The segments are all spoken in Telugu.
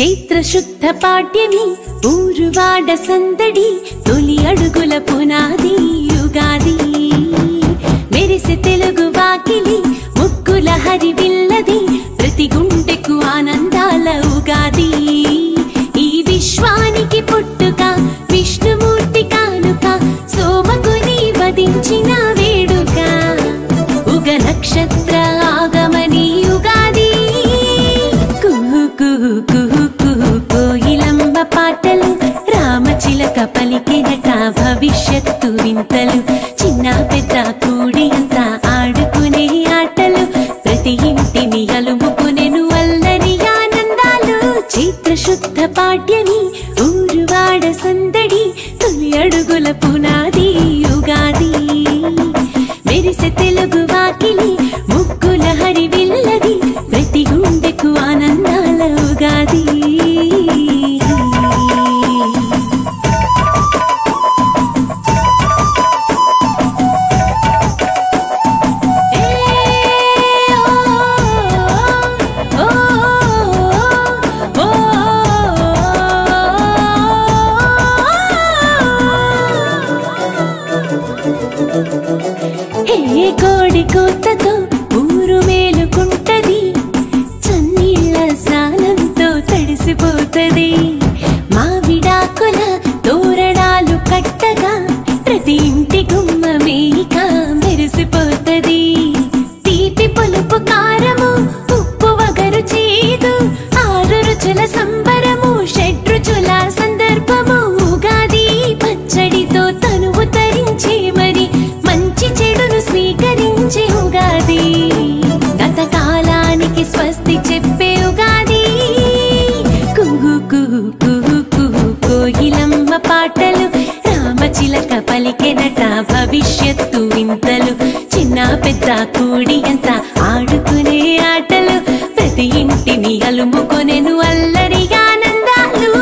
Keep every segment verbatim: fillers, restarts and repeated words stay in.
చైత్ర శుద్ధ పాడ్యమి ఊరువాడ సందడి తొలి అడుగుల పునాది యుగాది మెరిసే తెలుగు వాకిలి ముక్కుల హరివిల్లది ప్రతి గుండెకు ఆనందాల ఉగాది ఈ విశ్వానికి పుట్టుక విష్ణుమూర్తి కానుక సోమగుని వధించిన వేడుక ఉగ నక్షత్ర ఆగమని యుగాది కుహు కుహు కుహు కుహు కోయిలమ్మ పాటలు రామచిలక పలికినట భవిష్యత్తు వింతలు చిన్న పెద్ద కూడి అంతా ఆడుకునే ఆటలు ప్రతి ఇంటిని అలుముకునేను అల్లరి ఆనందాలు చైత్ర శుద్ధ పాడ్యమి ఊరువాడ సందడి తొలి అడుగుల పునాది యుగాది మెరిసే తెలుగు వాకిలి ముక్కుల హరివిల్లది ప్రతి గుండెకు ఆనందాల ఉగాది కోడి కూతతో ఊరు మేలుకుంటది చన్నీళ్ళ స్నానంతో తడిసిపోతది మావిడాకుల తోరణాలు కట్టగా ప్రతి ఇంటి గుమ్మ మేక మెరిసిపోతది తీపి పులుపు కారము ఉప్పు వగరు చేదు ఆరు రుచుల సంబరము షడ్రుచుల సందర్భము ఉగాది పచ్చడితో తనువు తరించే మరి మంచి చెడును స్వీకరించే ఉగాది గత కాలానికి స్వస్తి చెప్పే ఉగాది కుహు కుహు కుహు కుహు కోయిలమ్మ పాటలు రామచిలక పలికెనట భవిష్యత్తు వింతలు చిన్న పెద్ద కూడి అంత ఆడుకునే ఆటలు ప్రతి ఇంటిని అలుముకొనెను అల్లరి ఆనందాలు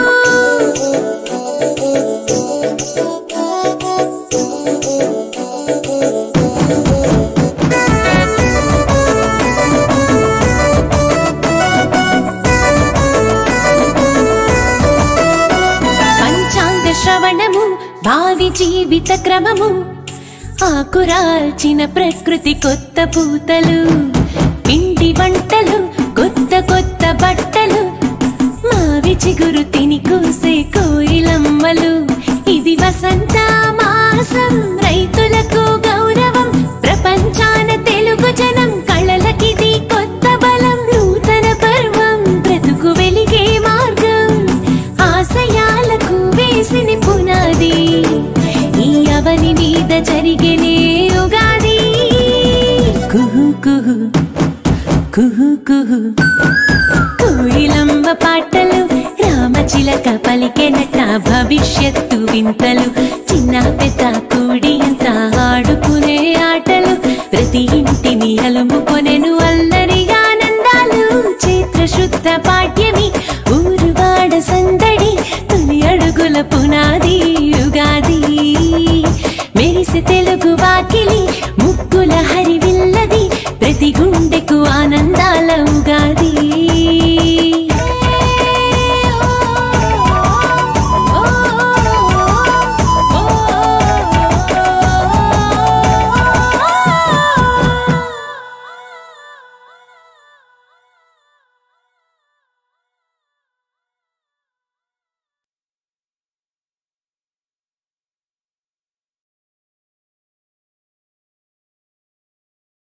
శ్రవణము భావి జీవిత క్రమము ఆకురాల్చిన ప్రకృతి కొత్త పూతలు పిండి వంటలు కొత్త కొత్త బట్టలు మావి చిగురు తిని కూసే కోయిలమ్మలు ఇది వసంత మాసం రైతులకు గౌరవం ప్రపంచాన తెలుగు జనం కళలకిది కొత్త బలం నూతన పర్వం బ్రతుకు వెలిగే మార్గం ఆశయాలకు వేసిన పునాది ఈ అవని మీద జరిగినే ఉగాది కుహు కుహు కుహు కుహు కోయిలమ్మ పాటలు రామచిలక పలికెనట భవిష్యత్తు వింతలు చిన్న పెద్ద కూడి అంత ఆడుకునే ఆటలు ప్రతి ఇంటిని అలుముకొనెను అల్లరి ఆనందాలు చైత్ర శుద్ధ పాడ్యమి ఊరువాడ సందడి తొలి అడుగుల పునాది యుగాది మెరిసే తెలుగు వాకిలి ముక్కుల హరివిల్లది ప్రతి గుండెకు ఆనంద